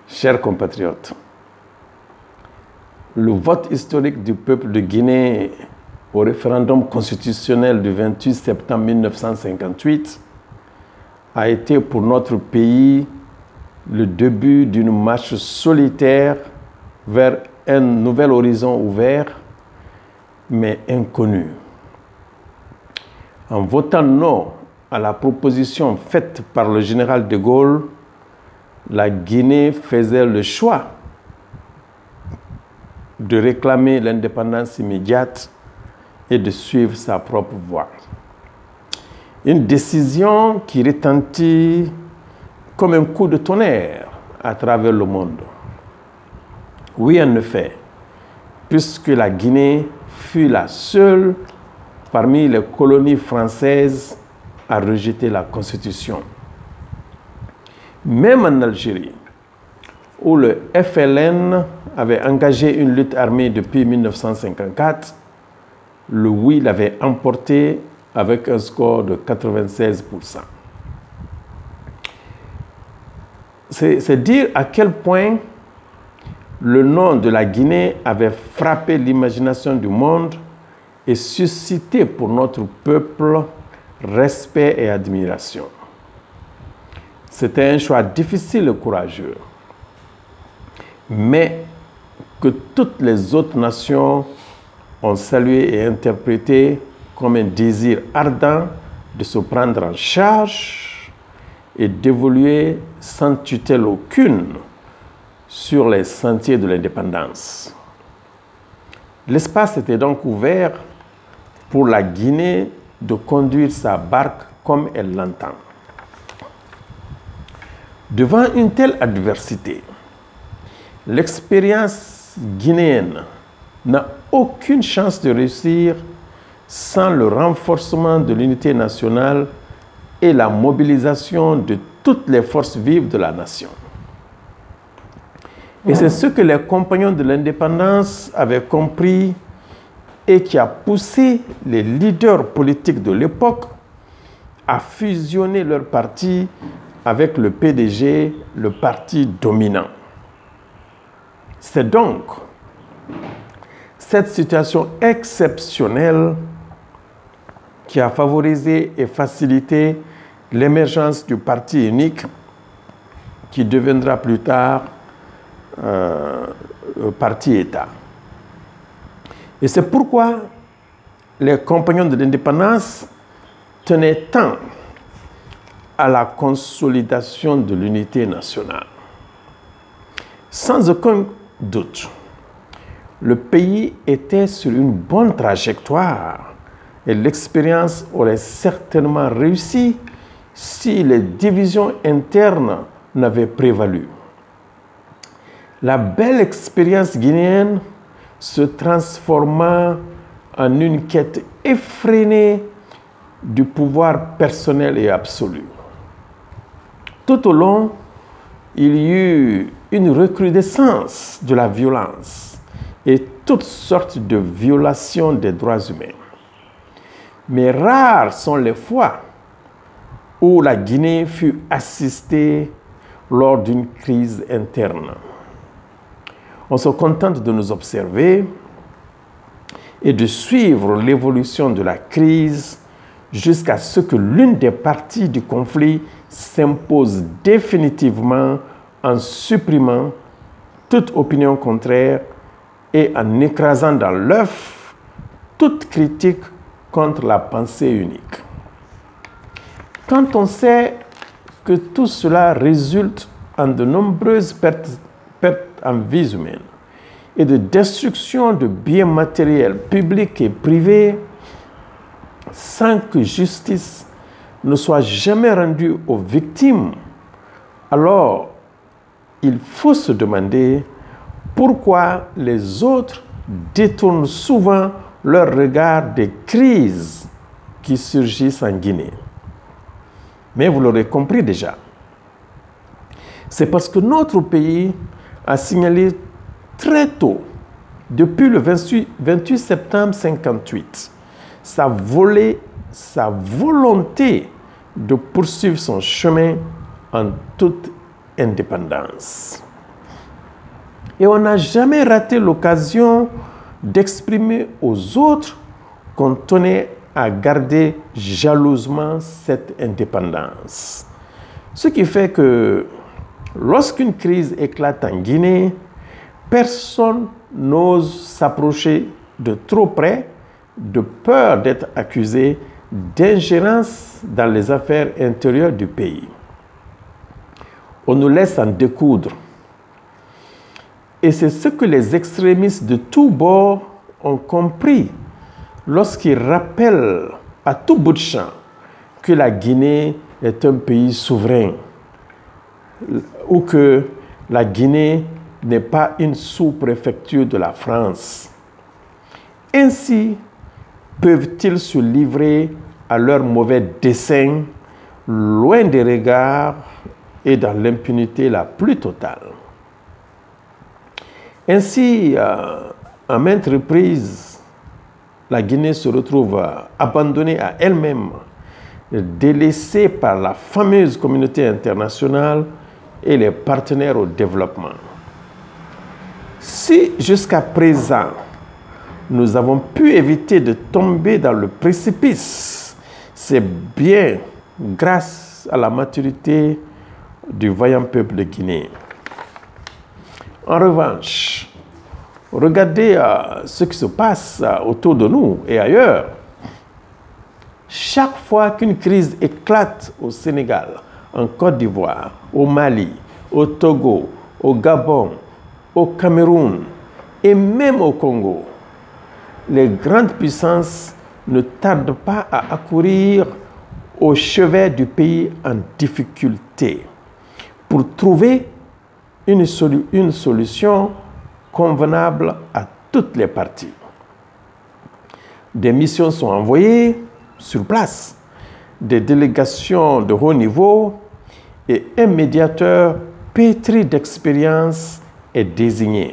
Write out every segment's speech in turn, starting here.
Chers compatriotes, le vote historique du peuple de Guinée au référendum constitutionnel du 28 septembre 1958 a été pour notre pays le début d'une marche solitaire vers un nouvel horizon ouvert, mais inconnu. En votant non à la proposition faite par le général de Gaulle, la Guinée faisait le choix de réclamer l'indépendance immédiate et de suivre sa propre voie. Une décision qui retentit comme un coup de tonnerre à travers le monde. Oui, en effet, puisque la Guinée fut la seule parmi les colonies françaises à rejeter la Constitution. Même en Algérie, où le FLN avait engagé une lutte armée depuis 1954, le oui l'avait emporté avec un score de 96%. C'est dire à quel point le nom de la Guinée avait frappé l'imagination du monde et suscité pour notre peuple respect et admiration. C'était un choix difficile et courageux, mais que toutes les autres nations ont salué et interprété comme un désir ardent de se prendre en charge et d'évoluer sans tutelle aucune sur les sentiers de l'indépendance. L'espace était donc ouvert pour la Guinée de conduire sa barque comme elle l'entend. Devant une telle adversité, l'expérience guinéenne n'a aucune chance de réussir sans le renforcement de l'unité nationale et la mobilisation de toutes les forces vives de la nation. Et c'est ce que les compagnons de l'indépendance avaient compris et qui a poussé les leaders politiques de l'époque à fusionner leur parti avec le PDG, le parti dominant. C'est donc cette situation exceptionnelle qui a favorisé et facilité l'émergence du parti unique qui deviendra plus tard le parti-État. Et c'est pourquoi les compagnons de l'indépendance tenaient tant à la consolidation de l'unité nationale. Sans aucun doute, le pays était sur une bonne trajectoire et l'expérience aurait certainement réussi si les divisions internes n'avaient prévalu. La belle expérience guinéenne se transforma en une quête effrénée du pouvoir personnel et absolu. Tout au long, il y eut une recrudescence de la violence et toutes sortes de violations des droits humains. Mais rares sont les fois où la Guinée fut assistée lors d'une crise interne. On se contente de nous observer et de suivre l'évolution de la crise jusqu'à ce que l'une des parties du conflit s'impose définitivement en supprimant toute opinion contraire et en écrasant dans l'œuf toute critique contre la pensée unique. Quand on sait que tout cela résulte en de nombreuses pertes en vies humaines et de destruction de biens matériels publics et privés, sans que justice ne soit jamais rendue aux victimes, alors il faut se demander pourquoi les autres détournent souvent leur regard des crises qui surgissent en Guinée. Mais vous l'aurez compris déjà, c'est parce que notre pays a signalé très tôt, depuis le 28 septembre 1958, sa volonté de poursuivre son chemin en toute indépendance. Et on n'a jamais raté l'occasion d'exprimer aux autres qu'on tenait à garder jalousement cette indépendance. Ce qui fait que lorsqu'une crise éclate en Guinée, personne n'ose s'approcher de trop près de peur d'être accusé d'ingérence dans les affaires intérieures du pays. On nous laisse en découdre. Et c'est ce que les extrémistes de tous bords ont compris lorsqu'ils rappellent à tout bout de champ que la Guinée est un pays souverain ou que la Guinée n'est pas une sous-préfecture de la France. Ainsi peuvent-ils se livrer à leurs mauvais desseins, loin des regards et dans l'impunité la plus totale. Ainsi, à maintes reprises, la Guinée se retrouve abandonnée à elle-même, délaissée par la fameuse communauté internationale et les partenaires au développement. Si jusqu'à présent, nous avons pu éviter de tomber dans le précipice, c'est bien grâce à la maturité du vaillant peuple de Guinée. En revanche, regardez ce qui se passe autour de nous et ailleurs. Chaque fois qu'une crise éclate au Sénégal, en Côte d'Ivoire, au Mali, au Togo, au Gabon, au Cameroun et même au Congo, les grandes puissances ne tardent pas à accourir au chevet du pays en difficulté pour trouver une solution convenable à toutes les parties. Des missions sont envoyées sur place, des délégations de haut niveau et un médiateur pétri d'expérience est désigné.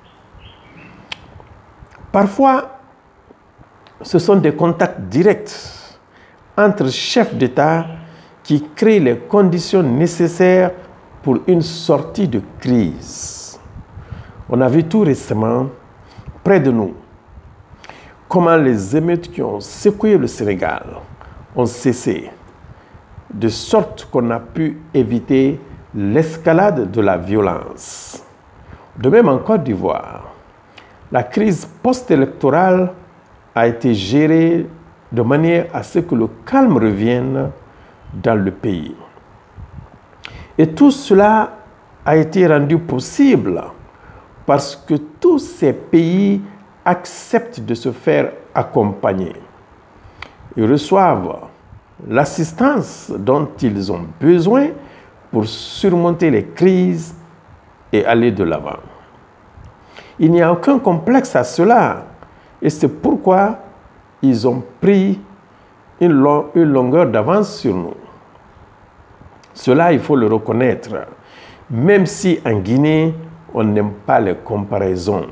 Parfois, ce sont des contacts directs entre chefs d'État qui créent les conditions nécessaires pour une sortie de crise. On a vu tout récemment, près de nous, comment les émeutes qui ont secoué le Sénégal ont cessé, de sorte qu'on a pu éviter l'escalade de la violence. De même en Côte d'Ivoire, la crise post-électorale a été gérée de manière à ce que le calme revienne dans le pays. Et tout cela a été rendu possible parce que tous ces pays acceptent de se faire accompagner. Ils reçoivent l'assistance dont ils ont besoin pour surmonter les crises et aller de l'avant. Il n'y a aucun complexe à cela et c'est pourquoi ils ont pris une longueur d'avance sur nous. Cela, il faut le reconnaître, même si en Guinée, on n'aime pas les comparaisons.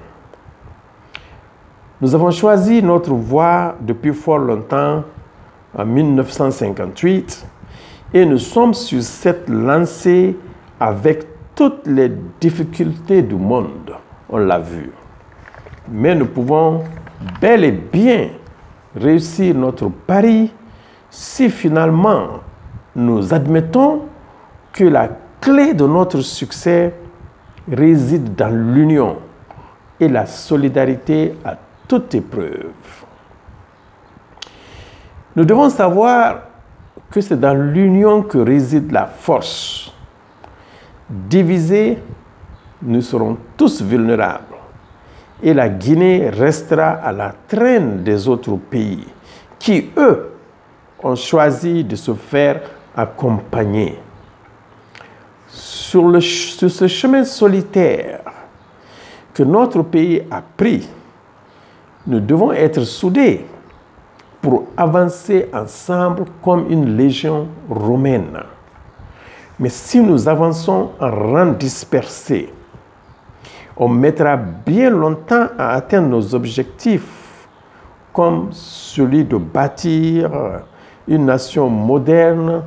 Nous avons choisi notre voie depuis fort longtemps, en 1958, et nous sommes sur cette lancée avec toutes les difficultés du monde, on l'a vu. Mais nous pouvons bel et bien réussir notre pari si finalement nous admettons que la clé de notre succès réside dans l'union et la solidarité à toute épreuve. Nous devons savoir que c'est dans l'union que réside la force. Divisés, nous serons tous vulnérables et la Guinée restera à la traîne des autres pays qui, eux, ont choisi de se faire accompagner. Sur ce chemin solitaire que notre pays a pris, nous devons être soudés pour avancer ensemble comme une légion romaine. Mais si nous avançons en rang dispersé, on mettra bien longtemps à atteindre nos objectifs, comme celui de bâtir une nation moderne,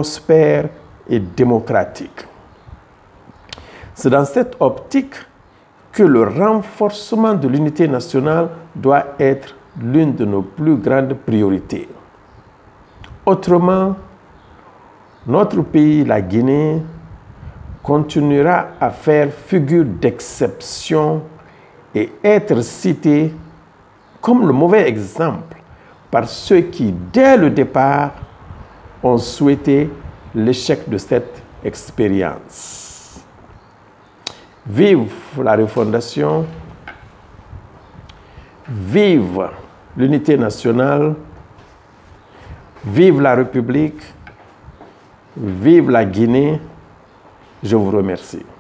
prospère et démocratique. C'est dans cette optique que le renforcement de l'unité nationale doit être l'une de nos plus grandes priorités. Autrement, notre pays, la Guinée, continuera à faire figure d'exception et être cité comme le mauvais exemple par ceux qui, dès le départ, ont souhaité l'échec de cette expérience. Vive la refondation, vive l'unité nationale, vive la République, vive la Guinée. Je vous remercie.